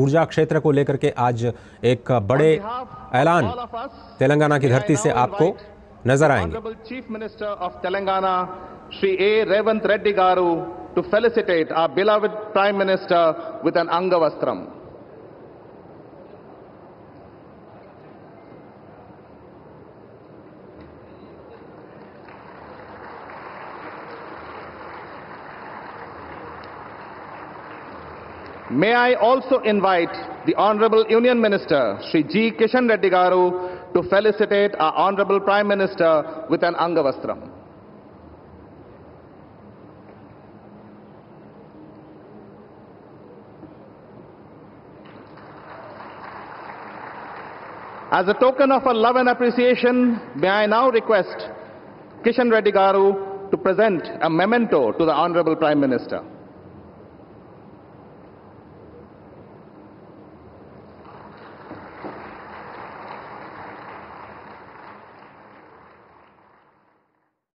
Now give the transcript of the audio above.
ऊर्जा क्षेत्र को लेकर के आज एक बड़े ऐलान तेलंगाना की धरती से आपको नजर आएंगे। Chief minister of Telangana Shri A Revanth Reddy garu to felicitate our beloved prime minister with an angavastram. May I also invite the Honorable Union Minister, Shri G. Kishan Reddy Garu, to felicitate our Honorable Prime Minister with an Angavastram. As a token of our love and appreciation, may I now request Kishan Reddy Garu to present a memento to the Honorable Prime Minister.